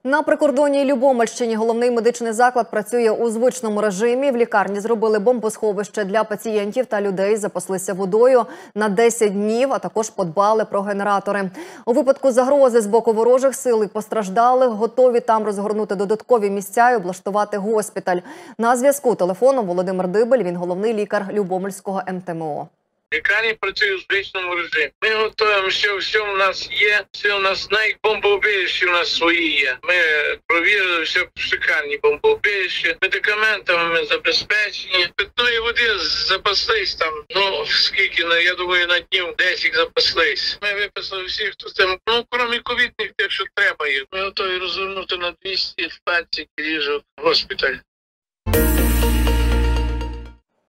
На прикордонній Любомльщині головний медичний заклад працює у звичному режимі. В лікарні зробили бомбосховище для пацієнтів та людей, запаслися водою на 10 днів, а також подбали про генератори. У випадку загрози з боку ворожих сил і постраждалих готові там розгорнути додаткові місця і облаштувати госпіталь. На зв'язку телефоном Володимир Дибель, він головний лікар Любомльського МТМО. Лікарні працюють у звичному режимі. Ми готуємо, що все в нас є, все в нас, навіть бомбоубіжища в нас свої є. Ми провірили все шикарні бомбоубіжища, медикаментами ми забезпечені. Питної води запаслись там, скільки, я думаю, на днів 10 запаслись. Ми виписали всіх, хто там, крім ковідних, тих, що треба їх. Ми готові розвернути на 220 ліжок госпіталь.